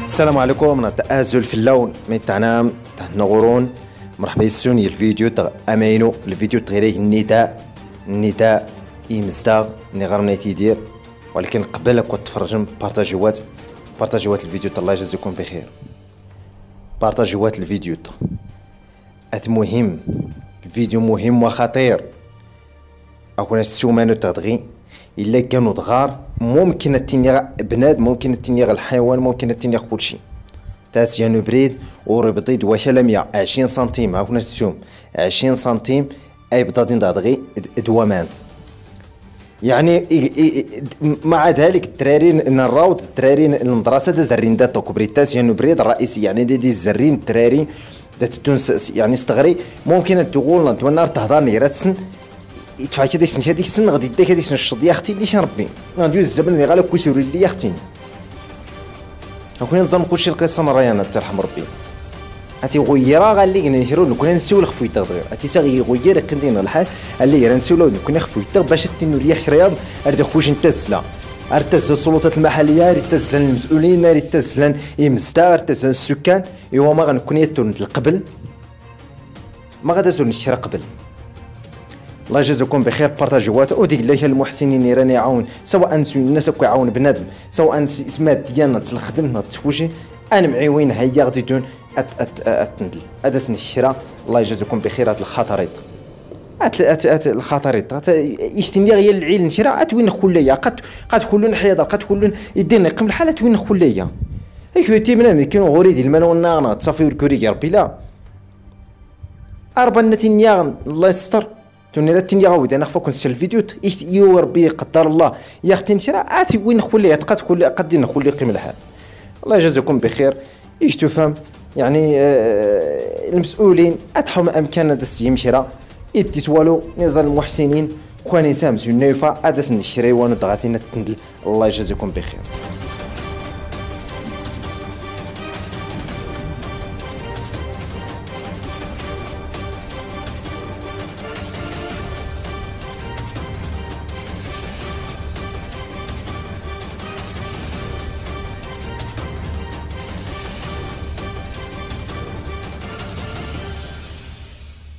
السلام عليكم. أنا تآزل في اللون من تعنام تحت نغرون. مرحبا يسوني الفيديو أمينو الفيديو تغيري النداء يمزداغ نغرمنا تيدير، ولكن قبل كنت تفرجن بارطاجيوات الفيديو. الله يجازيكم بخير. بارطاجيوات الفيديو مهم، الفيديو مهم وخطير. أكون السومانو تغدغي إلا كانوا دغار ممكن التنيغ بناد، ممكن التنيغ الحيوان، ممكن التنيغ كلشي. تاس يانو بريد وربطيد وشلمية 20 سنتيم. هاكونا السوم 20 سنتيم أي بطاطين دغدغي دوامان. يعني مع ذلك الترارين نراود الترارين المدرسة دا زرين دا توكبري تاس يانو بريد الرئيسي، يعني دي الزرين الترارين دا تونس يعني استغري ممكن تقول انت والنار تهضر نيراتسن يدفع كديك السن هذيك السن غادي يديك هذيك السن الشط يا اختي اللي ربي غادي الزبل اللي غالب كيسوري لي يا اختي. هاكون نظام كلشي القصه مرايانا ترحم ربي. اتي غيرا قال لي نشرو كنا نسول خفوي تغدغ اتي صاغي غير كندينا الحال قال لي نسولو كنا خفوي تغ باش تنو ريح رياض ارد خوش نتسلا ارتز السلطات المحليه ارتز المسؤولين ارتز يمستا ارتز السكان ايوا ما غنكون يتون القبل ما غادا زول نشرا قبل. الله يجازيكم بخير. بارطاجيوات وديك الله المحسنين راني يعاون، سواء الناس يعاون بنادم، سواء سمات ديالنا الخدمه تسوجي انا معيوين هيا غادي دون اتندل ادات الشراء. الله يجازيكم بخير. هاد الخطريط الخطريط يشتني غير العيل نشرا اتوين خليه قد كلن حياض قد كلن يدينا قبل الحاله توين خليه هيك تيمنا كانوا غوريدي المال والنار تصافي والكوري يا ربي لا اربع نتنيا الله يستر توني لا تنيا غاود انا خفوك نسال الفيديو يو ربي قدر الله يا اختي نشرا اتي وين خليه قد نخلي قيم الحال. الله يجازيكم بخير. ايش تفهم يعني المسؤولين اتحم امكان دس يمشرا يتسوالو نزال المحسنين كواني سامس النيفا ادس نشري وانا ضغاتينا تندل. الله يجازيكم بخير.